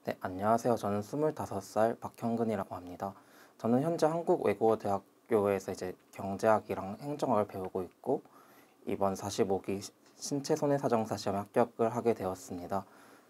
네, 안녕하세요. 저는 25살 박형근이라고 합니다. 저는 현재 한국외국어대학교에서 이제 경제학이랑 행정학을 배우고 있고 이번 45기 신체손해사정사 시험에 합격을 하게 되었습니다.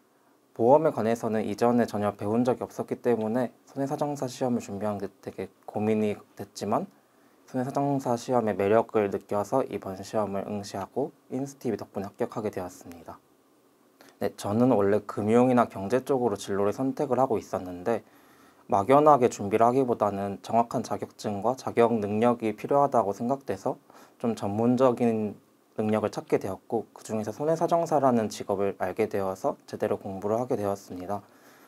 보험에 관해서는 이전에 전혀 배운 적이 없었기 때문에 손해사정사 시험을 준비하는 게 되게 고민이 됐지만 손해사정사 시험의 매력을 느껴서 이번 시험을 응시하고 인스티비 덕분에 합격하게 되었습니다. 네, 저는 원래 금융이나 경제 쪽으로 진로를 선택을 하고 있었는데 막연하게 준비를 하기보다는 정확한 자격증과 자격 능력이 필요하다고 생각돼서 좀 전문적인 능력을 찾게 되었고 그중에서 손해사정사라는 직업을 알게 되어서 제대로 공부를 하게 되었습니다.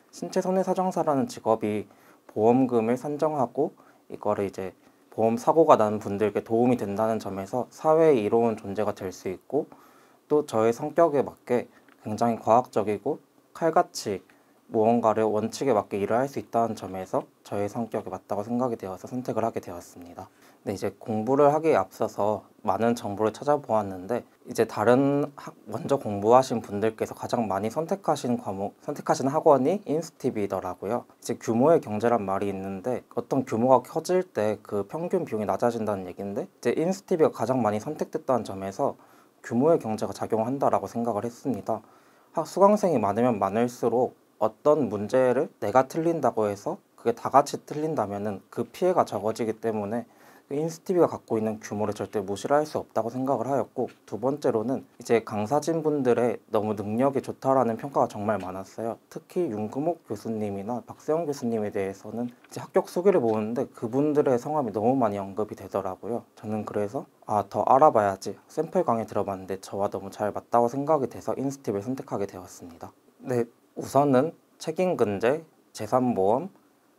신체손해사정사라는 직업이 보험금을 산정하고 이거를 이제 보험 사고가 난 분들께 도움이 된다는 점에서 사회에 이로운 존재가 될 수 있고 또 저의 성격에 맞게 굉장히 과학적이고 칼같이 무언가를 원칙에 맞게 일을 할 수 있다는 점에서 저의 성격에 맞다고 생각이 되어서 선택을 하게 되었습니다. 네, 이제 공부를 하기에 앞서서 많은 정보를 찾아보았는데 이제 먼저 공부하신 분들께서 가장 많이 선택하신 학원이 인스티비더라고요. 이제 규모의 경제란 말이 있는데 어떤 규모가 커질 때 그 평균 비용이 낮아진다는 얘기인데 이제 인스티비가 가장 많이 선택됐다는 점에서 규모의 경제가 작용한다라고 생각을 했습니다. 수강생이 많으면 많을수록 어떤 문제를 내가 틀린다고 해서 그게 다 같이 틀린다면은 그 피해가 적어지기 때문에 인스티비가 갖고 있는 규모를 절대 무시를 할 수 없다고 생각을 하였고, 두 번째로는 이제 강사진 분들의 너무 능력이 좋다라는 평가가 정말 많았어요. 특히 윤금옥 교수님이나 박세영 교수님에 대해서는 이제 합격 수기를 보는데 그분들의 성함이 너무 많이 언급이 되더라고요. 저는 그래서 더 알아봐야지 샘플 강의 들어봤는데 저와 너무 잘 맞다고 생각이 돼서 인스티비를 선택하게 되었습니다. 네, 우선은 책임근제, 재산보험,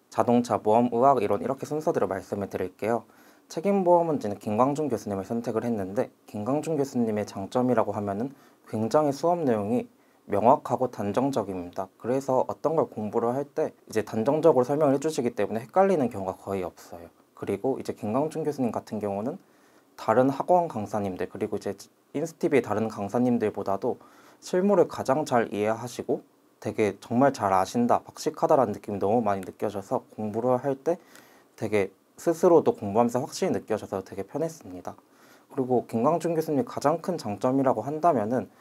자동차보험, 의학이론 이렇게 순서대로 말씀을 드릴게요. 책임보험은 저는 김광준 교수님을 선택을 했는데 김광준 교수님의 장점이라고 하면은 굉장히 수업 내용이 명확하고 단정적입니다. 그래서 어떤 걸 공부를 할 때 이제 단정적으로 설명을 해주시기 때문에 헷갈리는 경우가 거의 없어요. 그리고 이제 김광준 교수님 같은 경우는 다른 학원 강사님들 그리고 이제 인스티비의 다른 강사님들보다도 실무를 가장 잘 이해하시고 되게 정말 잘 아신다, 박식하다라는 느낌이 너무 많이 느껴져서 공부를 할 때 되게 스스로도 공부하면서 확실히 느껴져서 되게 편했습니다. 그리고 김광준 교수님 가장 큰 장점이라고 한다면은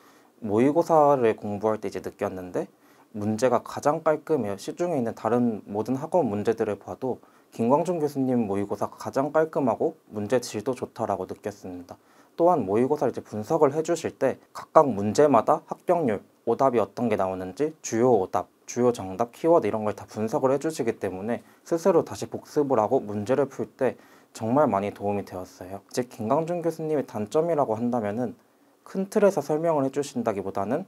모의고사를 공부할 때 이제 느꼈는데 문제가 가장 깔끔해요. 시중에 있는 다른 모든 학원 문제들을 봐도 김광준 교수님 모의고사가 가장 깔끔하고 문제 질도 좋다라고 느꼈습니다. 또한 모의고사를 이제 분석을 해주실 때 각각 문제마다 합격률, 오답이 어떤 게 나오는지 주요 오답, 주요 정답, 키워드 이런 걸 다 분석을 해주시기 때문에 스스로 다시 복습을 하고 문제를 풀 때 정말 많이 도움이 되었어요. 이제 김광준 교수님의 단점이라고 한다면은 큰 틀에서 설명을 해주신다기보다는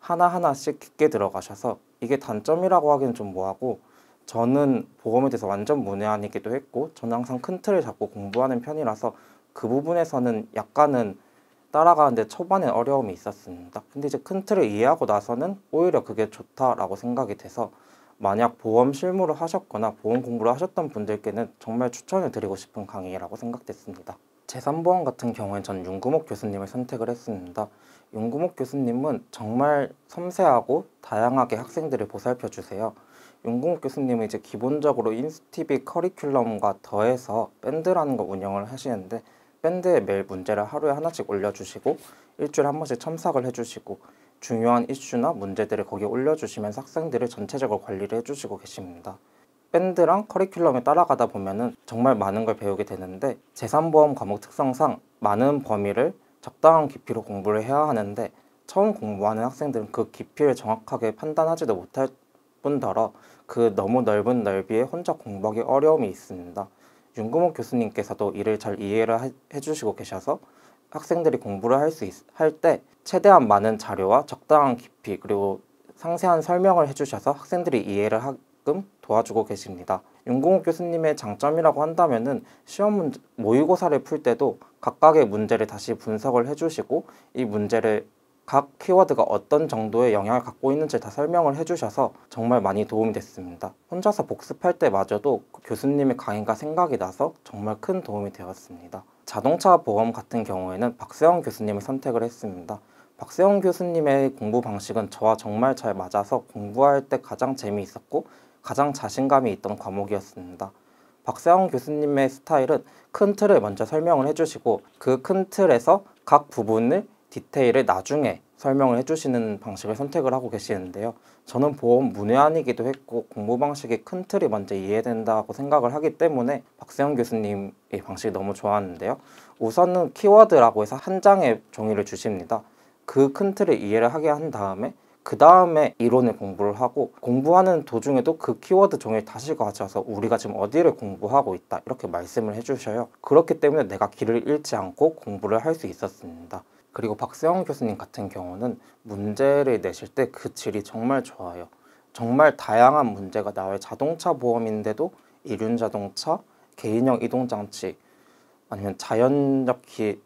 하나하나씩 깊게 들어가셔서 이게 단점이라고 하기는 좀 뭐하고 저는 보험에 대해서 완전 문외한이기도 했고 저는 항상 큰 틀을 잡고 공부하는 편이라서 그 부분에서는 약간은 따라가는데 초반에 어려움이 있었습니다. 근데 이제 큰 틀을 이해하고 나서는 오히려 그게 좋다라고 생각이 돼서 만약 보험 실무를 하셨거나 보험 공부를 하셨던 분들께는 정말 추천을 드리고 싶은 강의라고 생각됐습니다. 재산보험 같은 경우엔 전 윤금옥 교수님을 선택을 했습니다. 윤금옥 교수님은 정말 섬세하고 다양하게 학생들을 보살펴 주세요. 윤금옥 교수님은 이제 기본적으로 인스티비 커리큘럼과 더해서 밴드라는 거 운영을 하시는데 밴드에 매일 문제를 하루에 하나씩 올려주시고 일주일에 한 번씩 첨삭을 해주시고 중요한 이슈나 문제들을 거기에 올려주시면서 학생들을 전체적으로 관리를 해주시고 계십니다. 밴드랑 커리큘럼에 따라가다 보면은 정말 많은 걸 배우게 되는데 재산보험 과목 특성상 많은 범위를 적당한 깊이로 공부를 해야 하는데 처음 공부하는 학생들은 그 깊이를 정확하게 판단하지도 못할 뿐더러 그 너무 넓은 넓이에 혼자 공부하기 어려움이 있습니다. 윤금옥 교수님께서도 이를 잘 이해를 해주시고 계셔서 학생들이 공부를 할 때 최대한 많은 자료와 적당한 깊이 그리고 상세한 설명을 해주셔서 학생들이 이해를 하게끔 도와주고 계십니다. 윤금옥 교수님의 장점이라고 한다면은 모의고사를 풀 때도 각각의 문제를 다시 분석을 해주시고 이 문제를 각 키워드가 어떤 정도의 영향을 갖고 있는지 다 설명을 해주셔서 정말 많이 도움이 됐습니다. 혼자서 복습할 때마저도 교수님의 강의가 생각이 나서 정말 큰 도움이 되었습니다. 자동차 보험 같은 경우에는 박세영 교수님을 선택을 했습니다. 박세영 교수님의 공부 방식은 저와 정말 잘 맞아서 공부할 때 가장 재미있었고 가장 자신감이 있던 과목이었습니다. 박세영 교수님의 스타일은 큰 틀을 먼저 설명을 해주시고 그 큰 틀에서 각 부분을 디테일을 나중에 설명을 해주시는 방식을 선택을 하고 계시는데요. 저는 보험 문외한이기도 했고 공부 방식이 큰 틀이 먼저 이해된다고 생각을 하기 때문에 박세영 교수님의 방식이 너무 좋았는데요. 우선은 키워드라고 해서 한 장의 종이를 주십니다. 그 큰 틀을 이해를 하게 한 다음에 그 다음에 이론을 공부를 하고 공부하는 도중에도 그 키워드 종이를 다시 가져와서 우리가 지금 어디를 공부하고 있다 이렇게 말씀을 해주셔요. 그렇기 때문에 내가 길을 잃지 않고 공부를 할 수 있었습니다. 그리고 박세영 교수님 같은 경우는 문제를 내실 때 그 질이 정말 좋아요. 정말 다양한 문제가 나와요. 자동차 보험인데도 이륜자동차, 개인형 이동장치, 아니면 자연력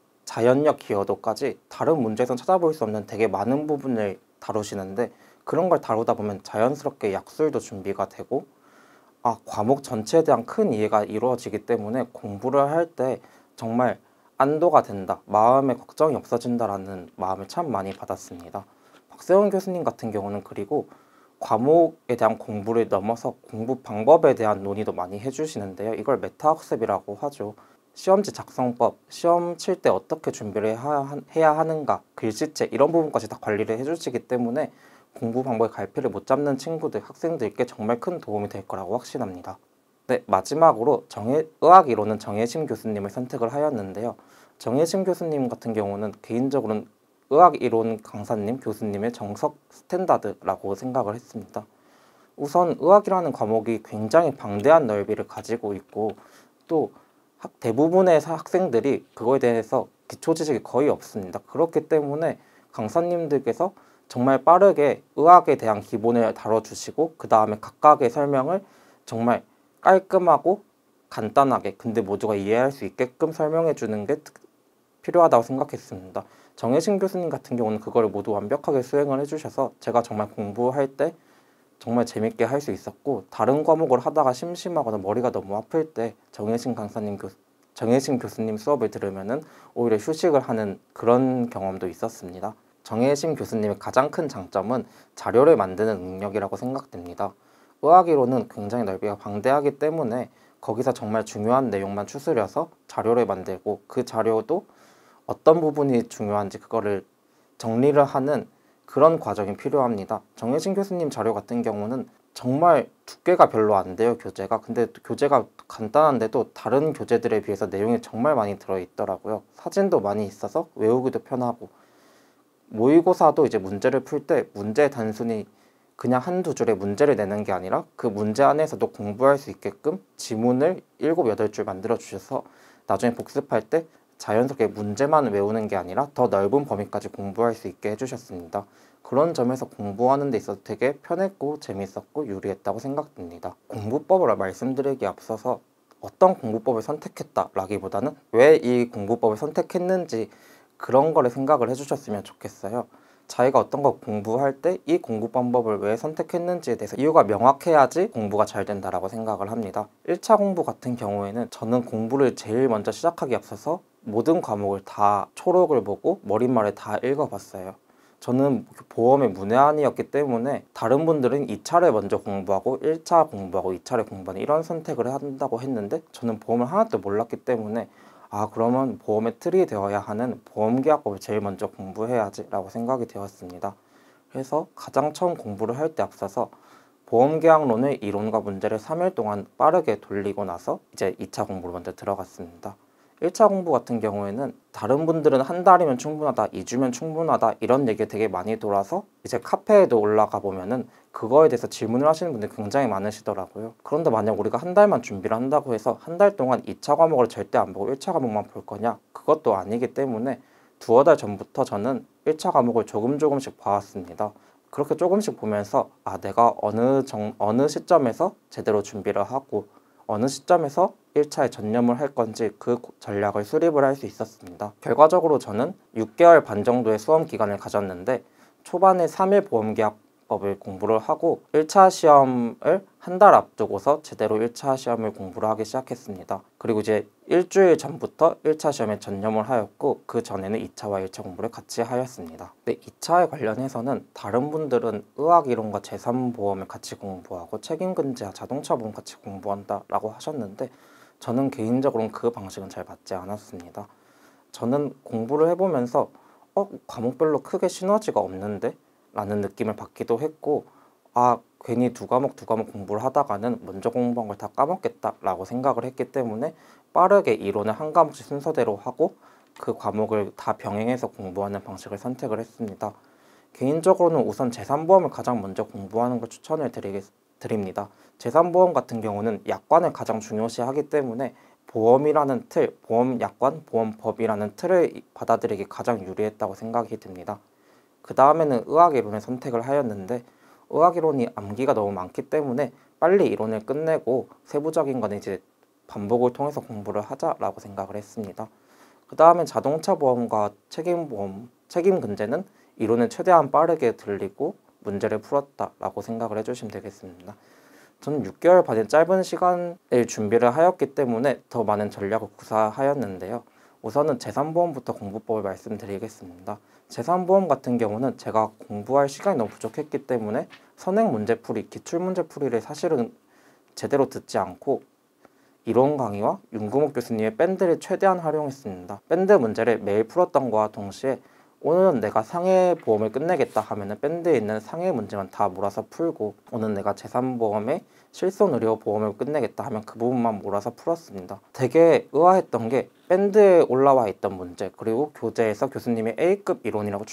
기여도까지 다른 문제에선 찾아볼 수 없는 되게 많은 부분을 다루시는데 그런 걸 다루다 보면 자연스럽게 약술도 준비가 되고 과목 전체에 대한 큰 이해가 이루어지기 때문에 공부를 할 때 정말 안도가 된다, 마음에 걱정이 없어진다라는 마음을 참 많이 받았습니다. 박세원 교수님 같은 경우는 그리고 과목에 대한 공부를 넘어서 공부 방법에 대한 논의도 많이 해주시는데요. 이걸 메타학습이라고 하죠. 시험지 작성법, 시험 칠 때 어떻게 준비를 해야 하는가, 글씨체 이런 부분까지 다 관리를 해주시기 때문에 공부 방법에 갈피를 못 잡는 친구들, 학생들께 정말 큰 도움이 될 거라고 확신합니다. 네, 마지막으로 의학이론은 정혜심 교수님을 선택을 하였는데요. 정혜심 교수님 같은 경우는 개인적으로는 의학이론 강사님, 교수님의 정석 스탠다드라고 생각을 했습니다. 우선 의학이라는 과목이 굉장히 방대한 넓이를 가지고 있고 또 대부분의 학생들이 그거에 대해서 기초 지식이 거의 없습니다. 그렇기 때문에 강사님들께서 정말 빠르게 의학에 대한 기본을 다뤄주시고 그 다음에 각각의 설명을 정말 깔끔하고 간단하게 근데 모두가 이해할 수 있게끔 설명해 주는 게 필요하다고 생각했습니다. 정혜신 교수님 같은 경우는 그걸 모두 완벽하게 수행을 해주셔서 제가 정말 공부할 때 정말 재밌게 할 수 있었고 다른 과목을 하다가 심심하거나 머리가 너무 아플 때 정혜신 교수님 수업을 들으면은 오히려 휴식을 하는 그런 경험도 있었습니다. 정혜신 교수님의 가장 큰 장점은 자료를 만드는 능력이라고 생각됩니다. 의학이론은 굉장히 넓이가 방대하기 때문에 거기서 정말 중요한 내용만 추스려서 자료를 만들고 그 자료도 어떤 부분이 중요한지 그거를 정리를 하는 그런 과정이 필요합니다. 정혜진 교수님 자료 같은 경우는 정말 두께가 별로 안 돼요, 교재가. 근데 교재가 간단한데도 다른 교재들에 비해서 내용이 정말 많이 들어있더라고요. 사진도 많이 있어서 외우기도 편하고 모의고사도 이제 문제를 풀 때 문제 단순히 그냥 한두 줄의 문제를 내는 게 아니라 그 문제 안에서도 공부할 수 있게끔 지문을 7, 8줄 만들어 주셔서 나중에 복습할 때 자연스럽게 문제만 외우는 게 아니라 더 넓은 범위까지 공부할 수 있게 해주셨습니다. 그런 점에서 공부하는 데 있어서 되게 편했고 재밌었고 유리했다고 생각됩니다. 공부법을 말씀드리기에 앞서서 어떤 공부법을 선택했다라기보다는 왜 이 공부법을 선택했는지 그런 거를 생각을 해주셨으면 좋겠어요. 자기가 어떤 거 공부할 때 이 공부 방법을 왜 선택했는지에 대해서 이유가 명확해야지 공부가 잘 된다라고 생각을 합니다. 1차 공부 같은 경우에는 저는 공부를 제일 먼저 시작하기 앞서서 모든 과목을 다 초록을 보고 머릿말을 다 읽어봤어요. 저는 보험의 문외한이었기 때문에 다른 분들은 2차를 먼저 공부하고 1차 공부하고 2차를 공부하는 이런 선택을 한다고 했는데 저는 보험을 하나도 몰랐기 때문에 그러면 보험의 틀이 되어야 하는 보험계약법을 제일 먼저 공부해야지 라고 생각이 되었습니다. 그래서 가장 처음 공부를 할 때 앞서서 보험계약론의 이론과 문제를 3일 동안 빠르게 돌리고 나서 이제 2차 공부로 먼저 들어갔습니다. 1차 공부 같은 경우에는 다른 분들은 한 달이면 충분하다, 2주면 충분하다 이런 얘기 되게 많이 돌아서 이제 카페에도 올라가 보면은 그거에 대해서 질문을 하시는 분들이 굉장히 많으시더라고요. 그런데 만약 우리가 한 달만 준비를 한다고 해서 한 달 동안 2차 과목을 절대 안 보고 1차 과목만 볼 거냐? 그것도 아니기 때문에 두어 달 전부터 저는 1차 과목을 조금씩 봐왔습니다. 그렇게 조금씩 보면서 내가 어느 시점에서 제대로 준비를 하고 어느 시점에서 1차에 전념을 할 건지 그 전략을 수립을 할 수 있었습니다. 결과적으로 저는 6개월 반 정도의 수험 기간을 가졌는데 초반에 3일 보험계약법 법을 공부를 하고 1차 시험을 한 달 앞두고서 제대로 1차 시험을 공부를 하기 시작했습니다. 그리고 이제 일주일 전부터 1차 시험에 전념을 하였고 그 전에는 2차와 1차 공부를 같이 하였습니다. 근데 2차에 관련해서는 다른 분들은 의학이론과 재산보험을 같이 공부하고 책임근제와 자동차보험 같이 공부한다라고 하셨는데 저는 개인적으로는 그 방식은 잘 맞지 않았습니다. 저는 공부를 해보면서 과목별로 크게 시너지가 없는데? 라는 느낌을 받기도 했고 괜히 두 과목 공부를 하다가는 먼저 공부한 걸 다 까먹겠다 라고 생각을 했기 때문에 빠르게 이론을 한 과목씩 순서대로 하고 그 과목을 다 병행해서 공부하는 방식을 선택을 했습니다. 개인적으로는 우선 재산보험을 가장 먼저 공부하는 걸 추천을 드립니다. 재산보험 같은 경우는 약관을 가장 중요시하기 때문에 보험이라는 틀, 보험약관, 보험법이라는 틀을 받아들이기 가장 유리했다고 생각이 듭니다. 그 다음에는 의학이론을 선택을 하였는데 의학이론이 암기가 너무 많기 때문에 빨리 이론을 끝내고 세부적인 거는 이제 반복을 통해서 공부를 하자라고 생각을 했습니다. 그 다음에 자동차 보험과 책임보험, 책임근제는 이론을 최대한 빠르게 들리고 문제를 풀었다라고 생각을 해주시면 되겠습니다. 저는 6개월 반의 짧은 시간을 준비를 하였기 때문에 더 많은 전략을 구사하였는데요. 우선은 재산보험부터 공부법을 말씀드리겠습니다. 재산보험 같은 경우는 제가 공부할 시간이 너무 부족했기 때문에 선행 문제풀이, 기출문제풀이를 사실은 제대로 듣지 않고 이론 강의와 윤구목 교수님의 밴드를 최대한 활용했습니다. 밴드 문제를 매일 풀었던 거와 동시에 오늘은 내가 상해보험을 끝내겠다 하면은 밴드에 있는 상해 문제만 다 몰아서 풀고 오늘 내가 재산보험의 실손의료보험을 끝내겠다 하면 그 부분만 몰아서 풀었습니다. 되게 의아했던 게 밴드에 올라와 있던 문제 그리고 교재에서 교수님이 A급 이론이라고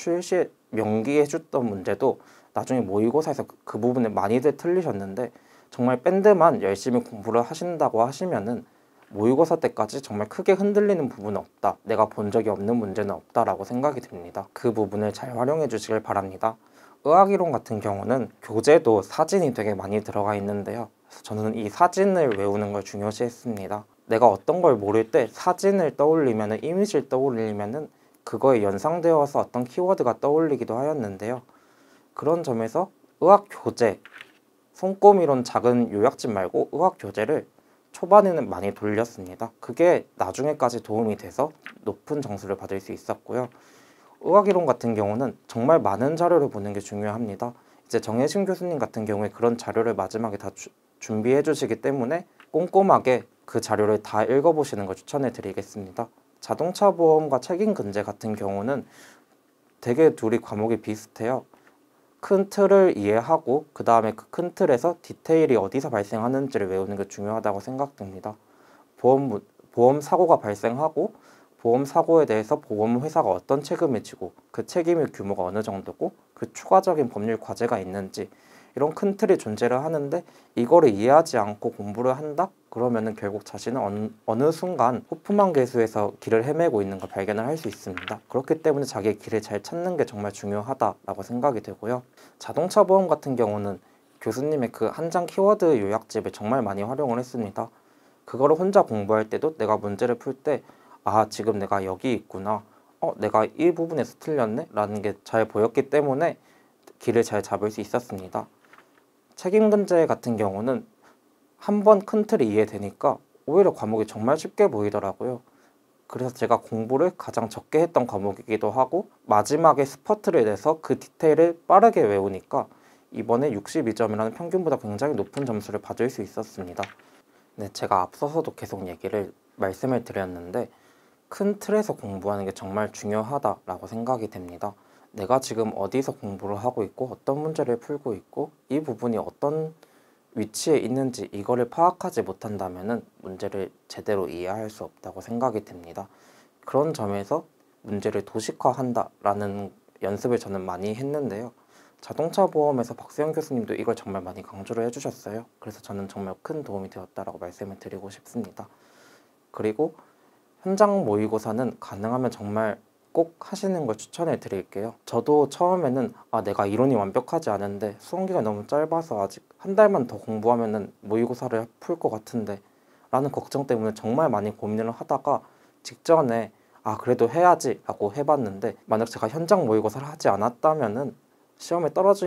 명기해 줬던 문제도 나중에 모의고사에서 그 부분을 많이들 틀리셨는데 정말 밴드만 열심히 공부를 하신다고 하시면은 모의고사 때까지 정말 크게 흔들리는 부분은 없다. 내가 본 적이 없는 문제는 없다라고 생각이 듭니다. 그 부분을 잘 활용해 주시길 바랍니다. 의학이론 같은 경우는 교재도 사진이 되게 많이 들어가 있는데요. 그래서 저는 이 사진을 외우는 걸 중요시했습니다. 내가 어떤 걸 모를 때 사진을 떠올리면 이미지를 떠올리면 그거에 연상되어서 어떤 키워드가 떠올리기도 하였는데요. 그런 점에서 의학 교재, 손꼽이론 작은 요약집 말고 의학 교재를 초반에는 많이 돌렸습니다. 그게 나중에까지 도움이 돼서 높은 점수를 받을 수 있었고요. 의학이론 같은 경우는 정말 많은 자료를 보는 게 중요합니다. 이제 정혜신 교수님 같은 경우에 그런 자료를 마지막에 다 준비해 주시기 때문에 꼼꼼하게 그 자료를 다 읽어보시는 걸 추천해 드리겠습니다. 자동차 보험과 책임근제 같은 경우는 되게 둘이 과목이 비슷해요. 큰 틀을 이해하고 그 다음에 그 큰 틀에서 디테일이 어디서 발생하는지를 외우는 게 중요하다고 생각됩니다. 보험 사고가 발생하고 보험 사고에 대해서 보험회사가 어떤 책임을 지고 그 책임의 규모가 어느 정도고 그 추가적인 법률 과제가 있는지 이런 큰 틀이 존재를 하는데 이거를 이해하지 않고 공부를 한다? 그러면은 결국 자신은 어느 순간 호프만 계수에서 길을 헤매고 있는 걸 발견을 할 수 있습니다. 그렇기 때문에 자기의 길을 잘 찾는 게 정말 중요하다라고 생각이 되고요. 자동차 보험 같은 경우는 교수님의 그 한 장 키워드 요약집을 정말 많이 활용을 했습니다. 그거를 혼자 공부할 때도 내가 문제를 풀 때 지금 내가 여기 있구나. 내가 이 부분에서 틀렸네? 라는 게 잘 보였기 때문에 길을 잘 잡을 수 있었습니다. 책임근제 같은 경우는 한 번 큰 틀이 이해되니까 오히려 과목이 정말 쉽게 보이더라고요. 그래서 제가 공부를 가장 적게 했던 과목이기도 하고 마지막에 스퍼트를 내서 그 디테일을 빠르게 외우니까 이번에 62점이라는 평균보다 굉장히 높은 점수를 받을 수 있었습니다. 네, 제가 앞서서도 계속 말씀을 드렸는데 큰 틀에서 공부하는 게 정말 중요하다라고 생각이 됩니다. 내가 지금 어디서 공부를 하고 있고 어떤 문제를 풀고 있고 이 부분이 어떤 위치에 있는지 이거를 파악하지 못한다면 문제를 제대로 이해할 수 없다고 생각이 됩니다. 그런 점에서 문제를 도식화한다라는 연습을 저는 많이 했는데요. 자동차 보험에서 박수영 교수님도 이걸 정말 많이 강조를 해주셨어요. 그래서 저는 정말 큰 도움이 되었다라고 말씀을 드리고 싶습니다. 그리고 현장 모의고사는 가능하면 정말 꼭 하시는 걸 추천해 드릴게요. 저도 처음에는 내가 이론이 완벽하지 않은데 수험기간이 너무 짧아서 아직 한 달만 더 공부하면 모의고사를 풀 것 같은데 라는 걱정 때문에 정말 많이 고민을 하다가 직전에 그래도 해야지 라고 해봤는데 만약 제가 현장 모의고사를 하지 않았다면 시험에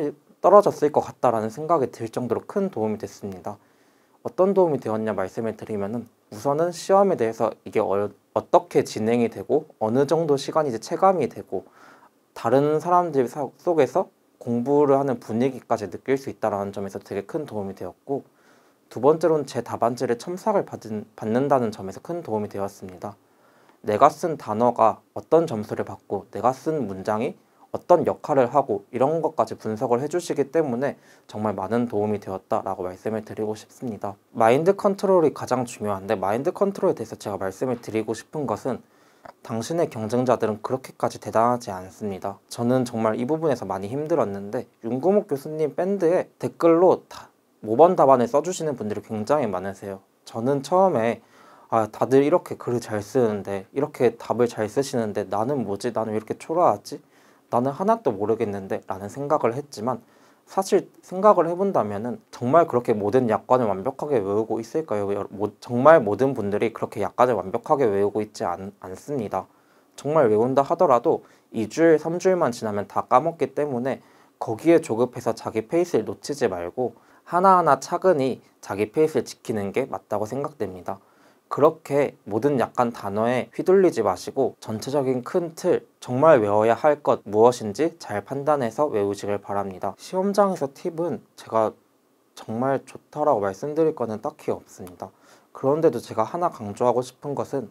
떨어졌을 것 같다라는 생각이 들 정도로 큰 도움이 됐습니다. 어떤 도움이 되었냐 말씀을 드리면은 우선은 시험에 대해서 이게 어떻게 진행이 되고 어느 정도 시간이 이제 체감이 되고 다른 사람들 속에서 공부를 하는 분위기까지 느낄 수 있다는 점에서 되게 큰 도움이 되었고, 두 번째로는 제 답안지를 첨삭을 받는다는 점에서 큰 도움이 되었습니다. 내가 쓴 단어가 어떤 점수를 받고 내가 쓴 문장이 어떤 역할을 하고 이런 것까지 분석을 해주시기 때문에 정말 많은 도움이 되었다라고 말씀을 드리고 싶습니다. 마인드 컨트롤이 가장 중요한데, 마인드 컨트롤에 대해서 제가 말씀을 드리고 싶은 것은 당신의 경쟁자들은 그렇게까지 대단하지 않습니다. 저는 정말 이 부분에서 많이 힘들었는데 윤구목 교수님 밴드에 댓글로 모번 답안을 써주시는 분들이 굉장히 많으세요. 저는 처음에 다들 이렇게 글을 잘 쓰는데, 이렇게 답을 잘 쓰시는데 나는 뭐지? 나는 왜 이렇게 초라하지? 나는 하나도 모르겠는데 라는 생각을 했지만, 사실 생각을 해본다면은 정말 그렇게 모든 약관을 완벽하게 외우고 있을까요? 정말 모든 분들이 그렇게 약관을 완벽하게 외우고 있지 않습니다. 정말 외운다 하더라도 2주일, 3주일만 지나면 다 까먹기 때문에 거기에 조급해서 자기 페이스를 놓치지 말고 하나하나 차근히 자기 페이스를 지키는 게 맞다고 생각됩니다. 그렇게 모든 약간 단어에 휘둘리지 마시고 전체적인 큰 틀, 정말 외워야 할 것 무엇인지 잘 판단해서 외우시길 바랍니다. 시험장에서 팁은 제가 정말 좋다라고 말씀드릴 거는 딱히 없습니다. 그런데도 제가 하나 강조하고 싶은 것은,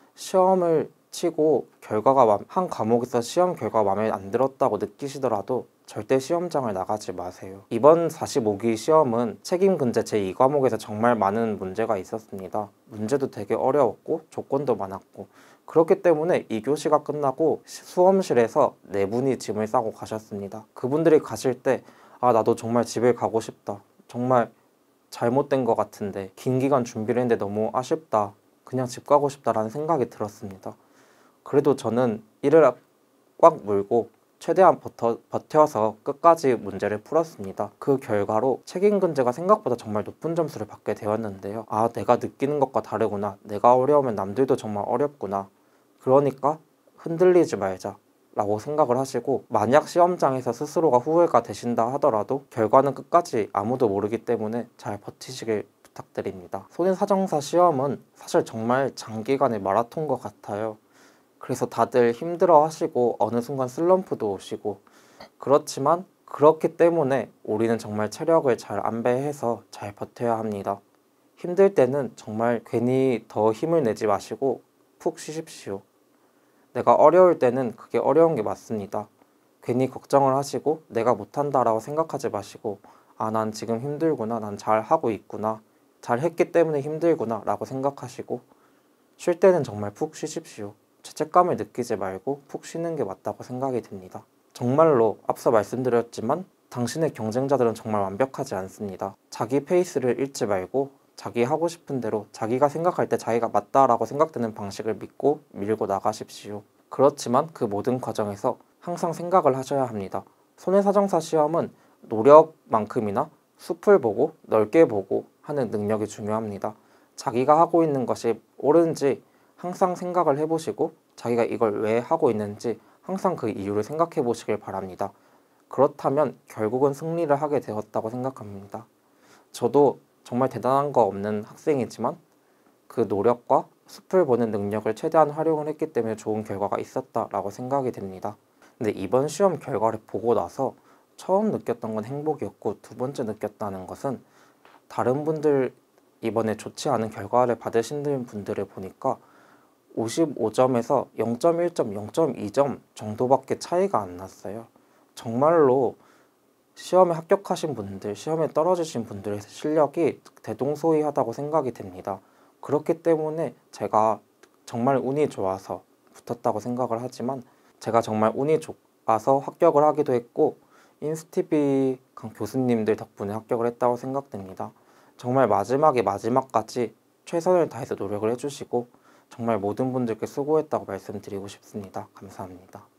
시험을 치고 한 과목에서 시험 결과가 마음에 안 들었다고 느끼시더라도 절대 시험장을 나가지 마세요. 이번 45기 시험은 책임근제 제2과목에서 정말 많은 문제가 있었습니다. 문제도 되게 어려웠고 조건도 많았고, 그렇기 때문에 2교시가 끝나고 수험실에서 4분이 짐을 싸고 가셨습니다. 그분들이 가실 때 나도 정말 집에 가고 싶다, 정말 잘못된 것 같은데 긴 기간 준비를 했는데 너무 아쉽다, 그냥 집 가고 싶다라는 생각이 들었습니다. 그래도 저는 이를 꽉 물고 최대한 버텨서 끝까지 문제를 풀었습니다. 그 결과로 책임근제가 생각보다 정말 높은 점수를 받게 되었는데요. 내가 느끼는 것과 다르구나, 내가 어려우면 남들도 정말 어렵구나, 그러니까 흔들리지 말자 라고 생각을 하시고, 만약 시험장에서 스스로가 후회가 되신다 하더라도 결과는 끝까지 아무도 모르기 때문에 잘 버티시길 부탁드립니다. 손해사정사 시험은 사실 정말 장기간의 마라톤 것 같아요. 그래서 다들 힘들어 하시고 어느 순간 슬럼프도 오시고, 그렇지만 그렇기 때문에 우리는 정말 체력을 잘 안배해서 잘 버텨야 합니다. 힘들 때는 정말 괜히 더 힘을 내지 마시고 푹 쉬십시오. 내가 어려울 때는 그게 어려운 게 맞습니다. 괜히 걱정을 하시고 내가 못한다라고 생각하지 마시고, 난 지금 힘들구나, 난 잘하고 있구나, 잘했기 때문에 힘들구나 라고 생각하시고, 쉴 때는 정말 푹 쉬십시오. 죄책감을 느끼지 말고 푹 쉬는 게 맞다고 생각이 듭니다. 정말로 앞서 말씀드렸지만 당신의 경쟁자들은 정말 완벽하지 않습니다. 자기 페이스를 잃지 말고 자기 하고 싶은 대로, 자기가 생각할 때 자기가 맞다라고 생각되는 방식을 믿고 밀고 나가십시오. 그렇지만 그 모든 과정에서 항상 생각을 하셔야 합니다. 손해사정사 시험은 노력만큼이나 숲을 보고 넓게 보고 하는 능력이 중요합니다. 자기가 하고 있는 것이 옳은지 항상 생각을 해보시고, 자기가 이걸 왜 하고 있는지 항상 그 이유를 생각해 보시길 바랍니다. 그렇다면 결국은 승리를 하게 되었다고 생각합니다. 저도 정말 대단한 거 없는 학생이지만 그 노력과 숲을 보는 능력을 최대한 활용을 했기 때문에 좋은 결과가 있었다라고 생각이 됩니다. 근데 이번 시험 결과를 보고 나서 처음 느꼈던 건 행복이었고, 두 번째 느꼈다는 것은, 다른 분들 이번에 좋지 않은 결과를 받으신 분들을 보니까 55점에서 0.1점, 0.2점 정도밖에 차이가 안 났어요. 정말로 시험에 합격하신 분들, 시험에 떨어지신 분들의 실력이 대동소이하다고 생각이 됩니다. 그렇기 때문에 제가 정말 운이 좋아서 붙었다고 생각을 하지만, 제가 정말 운이 좋아서 합격을 하기도 했고 인스티비 교수님들 덕분에 합격을 했다고 생각됩니다. 정말 마지막까지 최선을 다해서 노력을 해주시고 정말 모든 분들께 수고했다고 말씀드리고 싶습니다. 감사합니다.